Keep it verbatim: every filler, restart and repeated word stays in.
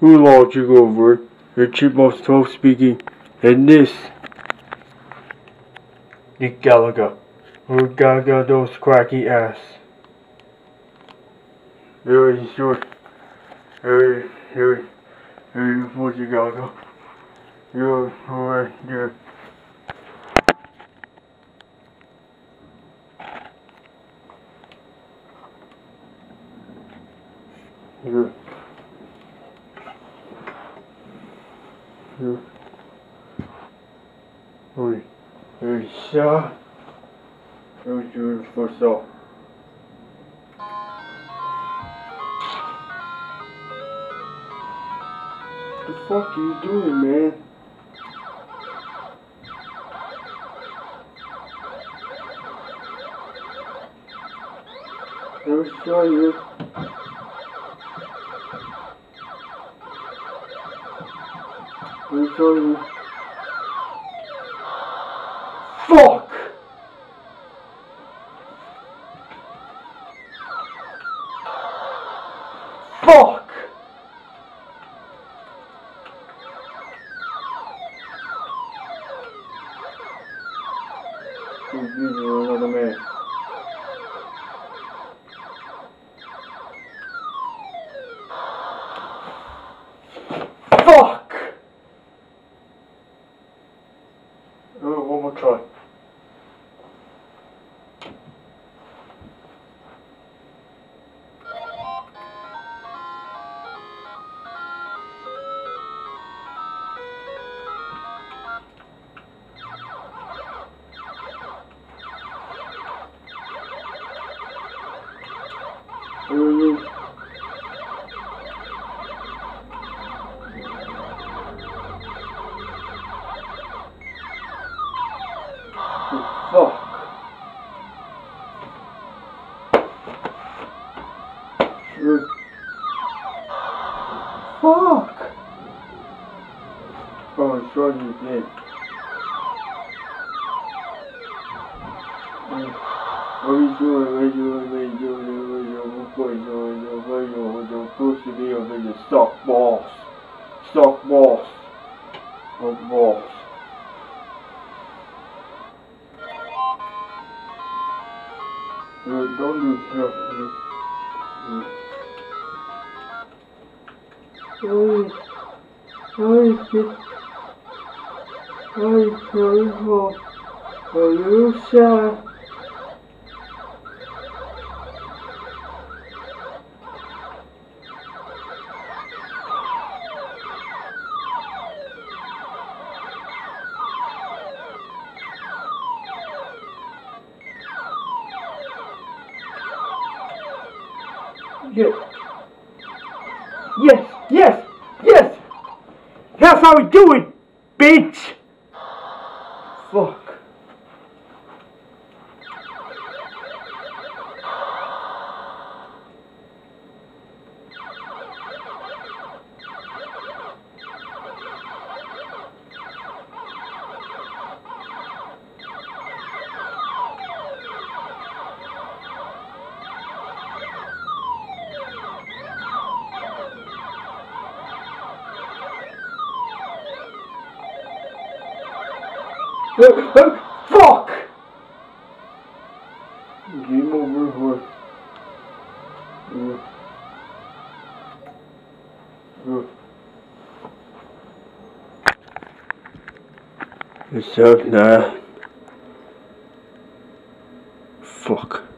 Hello, over. Your Chipmunk twelve speaking, and this the Galaga. Who Galaga those cracky ass. Very short. Very, very, very, what's your Galaga? You're right there. You're You're Oi, very shy. Very good for so. What the fuck are you doing, man? Very shy here. Very shy here. Fuck! Fuck! He's using another man. Fuck! Oh, one more try. Mm-hmm. Fuck. Mm. Fuck. Oh, it's right you did. What are you doing? What are you doing? What are you doing? What are you doing? What are you doing? What are you supposed to be over the stock boss? Stock boss. Stock boss. Uh, don't do stuff. Sorry. Sorry, kid. Sorry, sorry, oh. Are you shy? Yes. Yes, yes, yes! That's how we do it, bitch! Fuck. Uh, uh, fuck! Game over. Uh, uh. It's up now. Fuck.